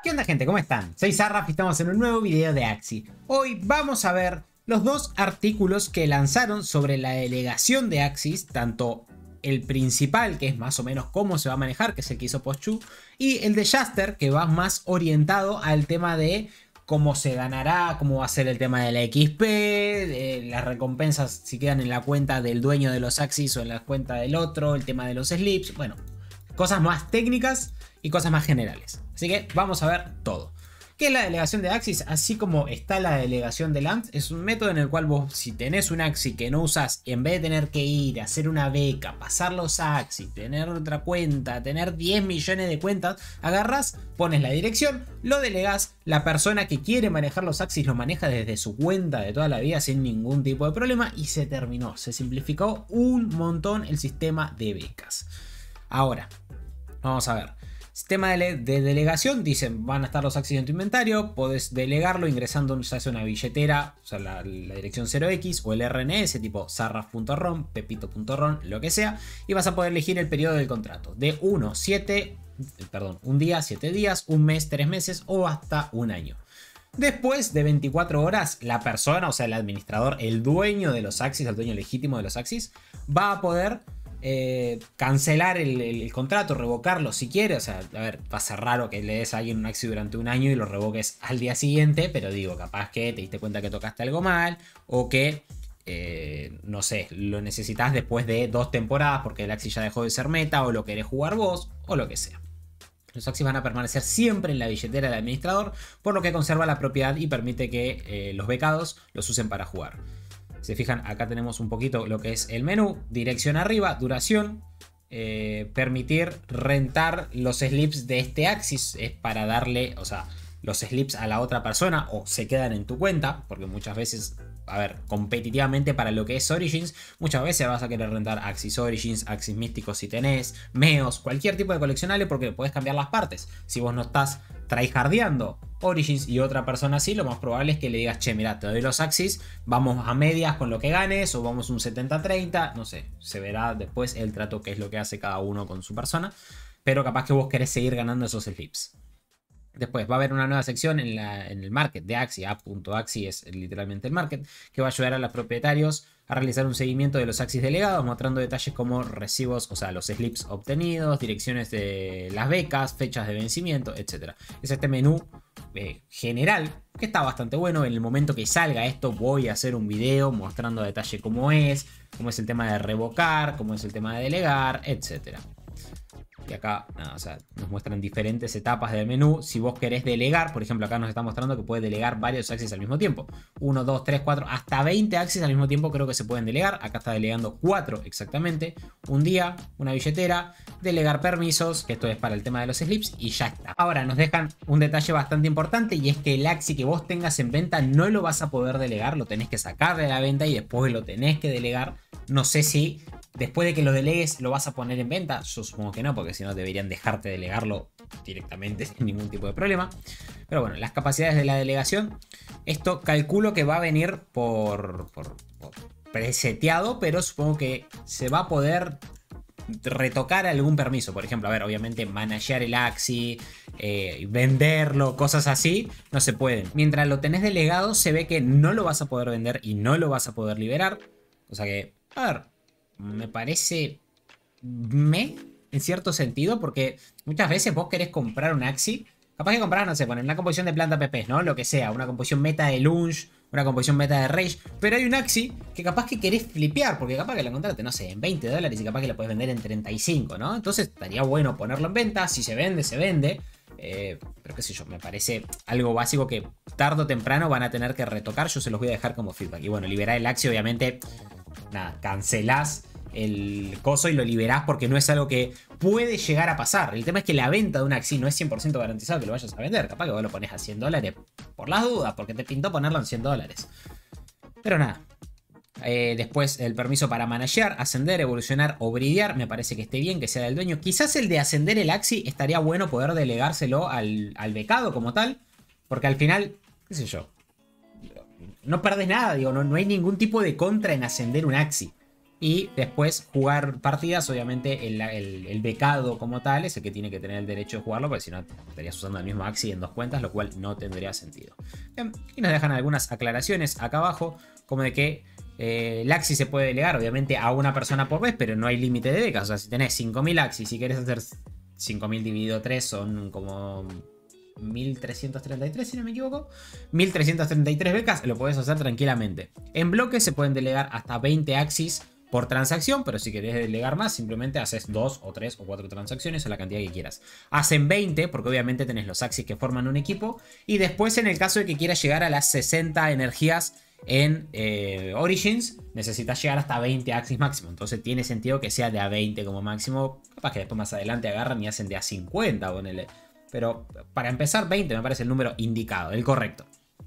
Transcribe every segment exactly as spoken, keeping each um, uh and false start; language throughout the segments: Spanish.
¿Qué onda, gente? ¿Cómo están? Soy Sarraf y estamos en un nuevo video de Axie. Hoy vamos a ver los dos artículos que lanzaron sobre la delegación de Axies, tanto el principal, que es más o menos cómo se va a manejar, que es el que hizo Postchu, y el de Jaster, que va más orientado al tema de cómo se ganará, cómo va a ser el tema de la X P, de las recompensas si quedan en la cuenta del dueño de los Axies o en la cuenta del otro, el tema de los slips, bueno, cosas más técnicas y cosas más generales. Así que vamos a ver todo. ¿Qué es la delegación de Axies? Así como está la delegación de Lands, es un método en el cual vos, si tenés un Axie que no usás, en vez de tener que ir a hacer una beca, pasar los Axies, tener otra cuenta, tener diez millones de cuentas, agarras, pones la dirección, lo delegás, la persona que quiere manejar los Axies lo maneja desde su cuenta de toda la vida sin ningún tipo de problema y se terminó. Se simplificó un montón el sistema de becas. Ahora, vamos a ver. Sistema de, de delegación, dicen, van a estar los Axies en tu inventario, podés delegarlo ingresando ya sea una billetera, o sea, la, la dirección cero equis o el R N S tipo sarraf punto rom, pepito punto rom, lo que sea, y vas a poder elegir el periodo del contrato, de uno, siete, perdón, un día, siete días, un mes, tres meses o hasta un año. Después de veinticuatro horas, la persona, o sea, el administrador, el dueño de los Axies, el dueño legítimo de los Axies, va a poder Eh, cancelar el, el, el contrato, revocarlo si quiere. O sea, a ver, va a ser raro que le des a alguien un Axie durante un año y lo revoques al día siguiente, pero digo, capaz que te diste cuenta que tocaste algo mal o que, eh, no sé, lo necesitas después de dos temporadas porque el Axie ya dejó de ser meta o lo querés jugar vos o lo que sea. Los Axies van a permanecer siempre en la billetera del administrador, por lo que conserva la propiedad y permite que eh, los becados los usen para jugar. Se fijan, acá tenemos un poquito lo que es el menú, dirección arriba, duración, eh, permitir rentar los slips de este Axis, es para darle, o sea, los slips a la otra persona o se quedan en tu cuenta, porque muchas veces, a ver, competitivamente para lo que es Origins, muchas veces vas a querer rentar Axies Origins, Axies Místicos si tenés, Meos, cualquier tipo de coleccionable porque podés cambiar las partes. Si vos no estás tryhardeando Origins y otra persona así, lo más probable es que le digas, che, mira, te doy los Axies, vamos a medias con lo que ganes o vamos un setenta treinta, no sé, se verá después el trato que es lo que hace cada uno con su persona, pero capaz que vos querés seguir ganando esos slips. Después va a haber una nueva sección en, la, en el market de Axie, app.axie es literalmente el market, que va a ayudar a los propietarios a realizar un seguimiento de los Axies delegados, mostrando detalles como recibos, o sea, los slips obtenidos, direcciones de las becas, fechas de vencimiento, etcétera. Es este menú eh, general que está bastante bueno. En el momento que salga esto voy a hacer un video mostrando a detalle cómo es, cómo es el tema de revocar, cómo es el tema de delegar, etcétera. Y acá, nada, o sea, nos muestran diferentes etapas del menú. Si vos querés delegar, por ejemplo, acá nos está mostrando que puede delegar varios Axies al mismo tiempo. uno, dos, tres, cuatro, hasta veinte Axies al mismo tiempo creo que se pueden delegar. Acá está delegando cuatro exactamente. Un día, una billetera, delegar permisos, que esto es para el tema de los slips, y ya está. Ahora nos dejan un detalle bastante importante y es que el Axie que vos tengas en venta no lo vas a poder delegar. Lo tenés que sacar de la venta y después lo tenés que delegar. No sé si después de que lo delegues lo vas a poner en venta. Yo supongo que no, porque si no deberían dejarte delegarlo directamente sin ningún tipo de problema. Pero bueno, las capacidades de la delegación, esto calculo que va a venir por, por, por preseteado, pero supongo que se va a poder retocar algún permiso. Por ejemplo, a ver, obviamente managear el Axie, eh, venderlo, cosas así, no se pueden. Mientras lo tenés delegado se ve que no lo vas a poder vender y no lo vas a poder liberar. O sea que, a ver, me parece me en cierto sentido, porque muchas veces vos querés comprar un Axie, capaz que comprar, no sé, poner una composición de planta P P, ¿no? Lo que sea, una composición meta de Lunge, una composición meta de Rage, pero hay un Axie que capaz que querés flipear, porque capaz que la encontraste, no sé, en veinte dólares y capaz que la puedes vender en treinta y cinco, ¿no? Entonces estaría bueno ponerlo en venta, si se vende, se vende. Eh, pero qué sé yo, me parece algo básico que tarde o temprano van a tener que retocar. Yo se los voy a dejar como feedback. Y bueno, liberar el Axie, obviamente, nada, cancelás el coso y lo liberás porque no es algo que puede llegar a pasar. El tema es que la venta de un Axie no es cien por ciento garantizado que lo vayas a vender. Capaz que vos lo pones a cien dólares por las dudas, porque te pintó ponerlo en cien dólares. Pero nada. Eh, después el permiso para managear, ascender, evolucionar o bridear, me parece que esté bien que sea del dueño. Quizás el de ascender el Axie estaría bueno poder delegárselo al, al becado como tal, porque al final, qué sé yo, no perdés nada, digo, no, no hay ningún tipo de contra en ascender un Axie. Y después jugar partidas, obviamente el, el, el becado como tal es el que tiene que tener el derecho de jugarlo, porque si no estarías usando el mismo Axi en dos cuentas, lo cual no tendría sentido. Bien, y nos dejan algunas aclaraciones acá abajo, como de que eh, el Axi se puede delegar obviamente a una persona por vez, pero no hay límite de becas. O sea, si tenés cinco mil Axi, si querés hacer cinco mil dividido tres son como mil trescientos treinta y tres, si no me equivoco. mil trescientos treinta y tres becas, lo podés hacer tranquilamente. En bloques se pueden delegar hasta veinte Axis por transacción, pero si querés delegar más, simplemente haces dos o tres o cuatro transacciones o la cantidad que quieras. Hacen veinte, porque obviamente tenés los Axis que forman un equipo. Y después, en el caso de que quieras llegar a las sesenta energías en eh, Origins, necesitas llegar hasta veinte Axis máximo. Entonces tiene sentido que sea de a veinte como máximo. Capaz que después más adelante agarran y hacen de a cincuenta, ponele. Pero para empezar, veinte me parece el número indicado, el correcto.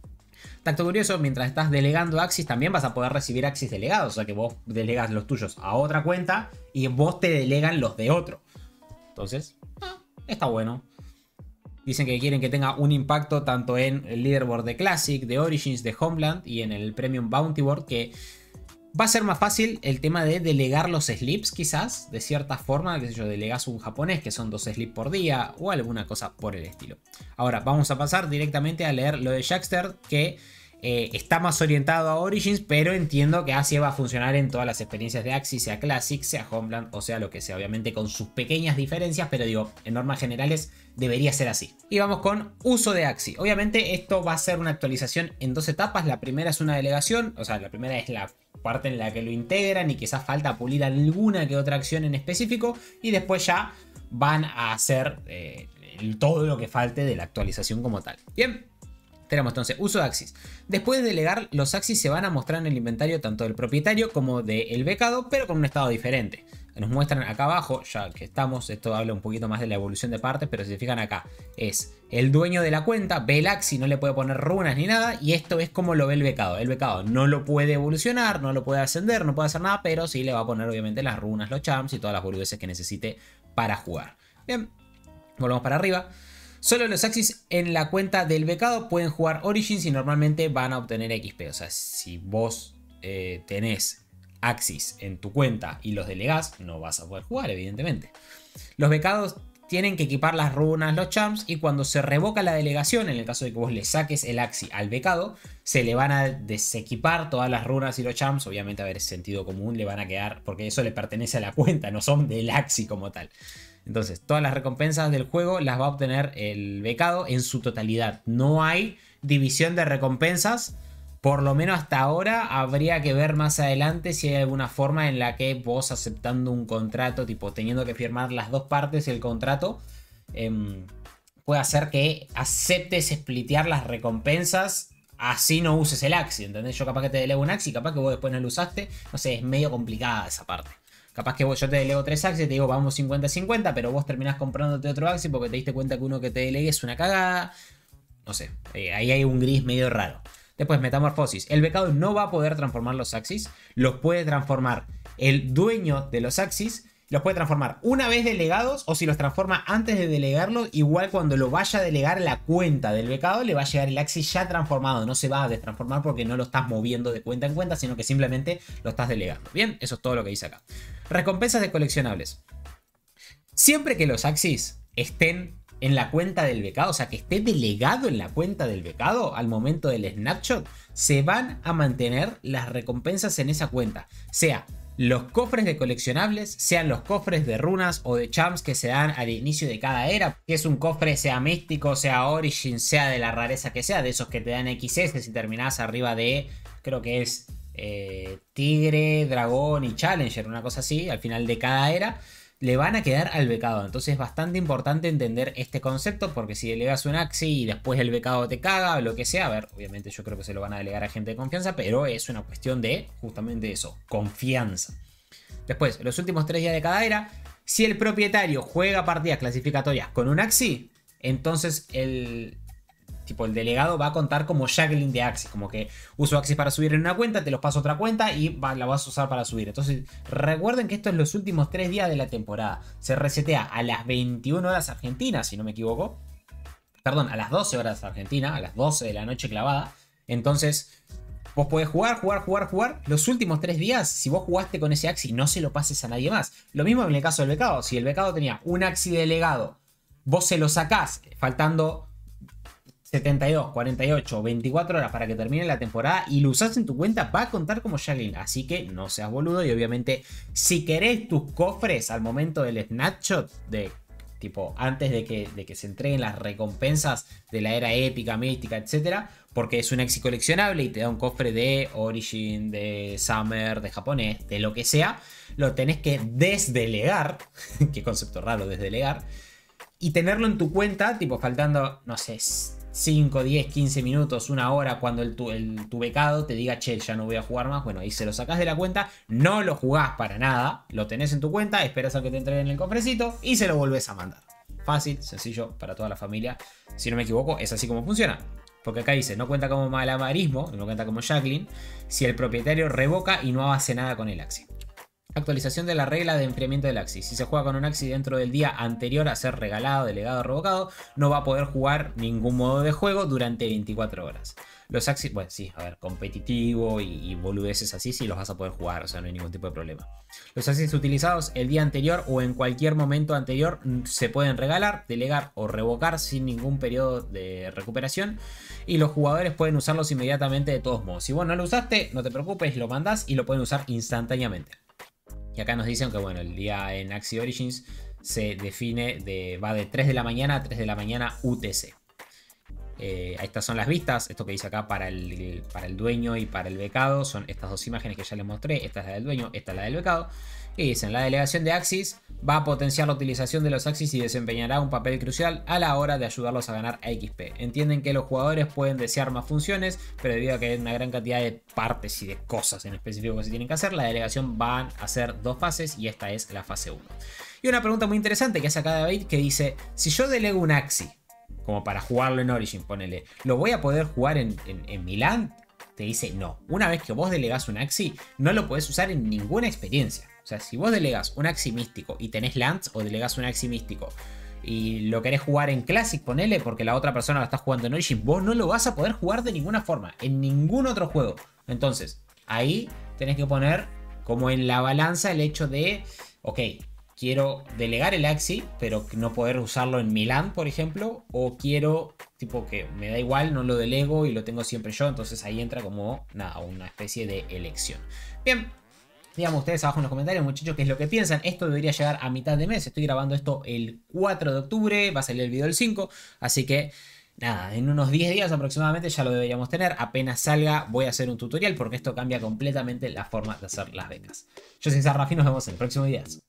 Tacto curioso, mientras estás delegando Axis también vas a poder recibir Axis delegados. O sea que vos delegas los tuyos a otra cuenta y vos te delegan los de otro. Entonces, ah, está bueno. Dicen que quieren que tenga un impacto tanto en el leaderboard de Classic, de Origins, de Homeland y en el Premium Bounty Board, que va a ser más fácil el tema de delegar los slips, quizás, de cierta forma, que sé yo, delegas un japonés, que son dos slips por día, o alguna cosa por el estilo. Ahora, vamos a pasar directamente a leer lo de Jackster, que eh, está más orientado a Origins, pero entiendo que así va a funcionar en todas las experiencias de Axis, sea Classic, sea Homeland, o sea lo que sea, obviamente con sus pequeñas diferencias, pero digo, en normas generales debería ser así. Y vamos con uso de Axi. Obviamente esto va a ser una actualización en dos etapas. La primera es una delegación, o sea, la primera es la parte en la que lo integran y quizás falta pulir alguna que otra acción en específico, y después ya van a hacer eh, todo lo que falte de la actualización como tal. Bien, tenemos entonces uso de Axis. Después de delegar, los Axis se van a mostrar en el inventario tanto del propietario como del becado, pero con un estado diferente. Nos muestran acá abajo, ya que estamos, esto habla un poquito más de la evolución de partes, pero si se fijan acá, es el dueño de la cuenta, ve el Axi, no le puede poner runas ni nada, y esto es como lo ve el becado. El becado no lo puede evolucionar, no lo puede ascender, no puede hacer nada, pero sí le va a poner obviamente las runas, los charms y todas las boludeces que necesite para jugar. Bien, volvemos para arriba. Solo los Axis en la cuenta del becado pueden jugar Origins y normalmente van a obtener X P. O sea, si vos eh, tenés Axis en tu cuenta y los delegás, no vas a poder jugar, evidentemente. Los becados tienen que equipar las runas, los charms, y cuando se revoca la delegación, en el caso de que vos le saques el Axi al becado, se le van a desequipar todas las runas y los charms. Obviamente, a ver, es sentido común, le van a quedar, porque eso le pertenece a la cuenta, no son del Axi como tal. Entonces, todas las recompensas del juego las va a obtener el becado en su totalidad. No hay división de recompensas. Por lo menos hasta ahora. Habría que ver más adelante si hay alguna forma en la que vos, aceptando un contrato, tipo teniendo que firmar las dos partes el contrato, eh, puede hacer que aceptes splitear las recompensas. Así no uses el Axi, ¿entendés? Yo capaz que te delego un Axi, capaz que vos después no lo usaste. No sé, es medio complicada esa parte. Capaz que vos, yo te delego tres Axis y te digo vamos cincuenta cincuenta, pero vos terminás comprándote otro Axi porque te diste cuenta que uno que te delegue es una cagada. No sé, eh, ahí hay un gris medio raro. Después, metamorfosis. El becado no va a poder transformar los Axis. Los puede transformar el dueño de los Axis. Los puede transformar una vez delegados, o si los transforma antes de delegarlos, igual cuando lo vaya a delegar la cuenta del becado, le va a llegar el Axis ya transformado. No se va a destransformar porque no lo estás moviendo de cuenta en cuenta, sino que simplemente lo estás delegando. Bien, eso es todo lo que dice acá. Recompensas de coleccionables. Siempre que los Axis estén en la cuenta del becado, o sea que esté delegado en la cuenta del becado al momento del snapshot, se van a mantener las recompensas en esa cuenta. Sea los cofres de coleccionables, sean los cofres de runas o de charms que se dan al inicio de cada era. Que es un cofre, sea místico, sea origin, sea de la rareza que sea, de esos que te dan equis ese si terminás arriba de, creo que es eh, tigre, dragón y challenger, una cosa así, al final de cada era. Le van a quedar al becado. Entonces es bastante importante entender este concepto, porque si delegas un Axi y después el becado te caga o lo que sea, a ver, obviamente yo creo que se lo van a delegar a gente de confianza, pero es una cuestión de justamente eso, confianza. Después, los últimos tres días de cada era, si el propietario juega partidas clasificatorias con un Axi, entonces el... tipo, el delegado va a contar como juggling de Axis, como que uso Axis para subir en una cuenta, te los paso a otra cuenta y va, la vas a usar para subir. Entonces recuerden que esto es los últimos tres días de la temporada. Se resetea a las veintiuna horas argentinas, si no me equivoco. Perdón, a las doce horas argentinas, a las doce de la noche clavada. Entonces Vos podés jugar, jugar, jugar, jugar. Los últimos tres días, si vos jugaste con ese Axi, no se lo pases a nadie más. Lo mismo en el caso del becado. Si el becado tenía un Axi de legado, vos se lo sacás faltando setenta y dos, cuarenta y ocho, veinticuatro horas para que termine la temporada y lo usás en tu cuenta, va a contar como Jacqueline. Así que no seas boludo. Y obviamente, si querés tus cofres al momento del snapshot, de tipo antes de que, de que se entreguen las recompensas de la era épica, mística, etcétera, porque es un Axi coleccionable y te da un cofre de Origin, de Summer, de japonés, de lo que sea, lo tenés que desdelegar. Qué concepto raro, desdelegar. Y tenerlo en tu cuenta, tipo faltando, no sé, cinco, diez, quince minutos, una hora, cuando el tu, el, tu becado te diga, che, ya no voy a jugar más. Bueno, ahí se lo sacás de la cuenta, no lo jugás para nada, lo tenés en tu cuenta, esperas a que te entreguen el cofrecito y se lo volvés a mandar. Fácil, sencillo, para toda la familia. Si no me equivoco, es así como funciona. Porque acá dice, no cuenta como malabarismo, no cuenta como Jacqueline, si el propietario revoca y no hace nada con el Axi. Actualización de la regla de enfriamiento del Axi. Si se juega con un Axi dentro del día anterior a ser regalado, delegado o revocado, no va a poder jugar ningún modo de juego durante veinticuatro horas. Los Axi, bueno, sí, a ver, competitivo y, y boludeces así, sí los vas a poder jugar, o sea, no hay ningún tipo de problema. Los Axis utilizados el día anterior o en cualquier momento anterior se pueden regalar, delegar o revocar sin ningún periodo de recuperación. Y los jugadores pueden usarlos inmediatamente de todos modos. Si vos no lo usaste, no te preocupes, lo mandás y lo pueden usar instantáneamente. Y acá nos dicen que bueno, el día en Axi Origins se define de, va de tres de la mañana a tres de la mañana U T C. Eh, estas son las vistas, esto que dice acá para el, para el dueño y para el becado, son estas dos imágenes que ya les mostré, esta es la del dueño, esta es la del becado. Y dicen, la delegación de Axis va a potenciar la utilización de los Axis y desempeñará un papel crucial a la hora de ayudarlos a ganar a X P. Entienden que los jugadores pueden desear más funciones, pero debido a que hay una gran cantidad de partes y de cosas en específico que se tienen que hacer, la delegación va a ser dos fases y esta es la fase uno. Y una pregunta muy interesante que hace acá David que dice, si yo delego un Axi, como para jugarlo en Origin, ponele, ¿lo voy a poder jugar en, en, en Milán? Te dice no. Una vez que vos delegás un Axi, no lo podés usar en ninguna experiencia. O sea, si vos delegás un Axi místico y tenés lands, o delegás un Axi místico y lo querés jugar en Classic, ponele, porque la otra persona lo está jugando en Origin, vos no lo vas a poder jugar de ninguna forma, en ningún otro juego. Entonces, ahí tenés que poner como en la balanza el hecho de, ok, quiero delegar el Axi, pero no poder usarlo en Milán, por ejemplo. O quiero, tipo, que me da igual, no lo delego y lo tengo siempre yo. Entonces ahí entra como, nada, una especie de elección. Bien, díganme ustedes abajo en los comentarios, muchachos, qué es lo que piensan. Esto debería llegar a mitad de mes. Estoy grabando esto el cuatro de octubre. Va a salir el video el cinco. Así que, nada, en unos diez días aproximadamente ya lo deberíamos tener. Apenas salga voy a hacer un tutorial porque esto cambia completamente la forma de hacer las becas. Yo soy Sarrafí, nos vemos en el próximo video.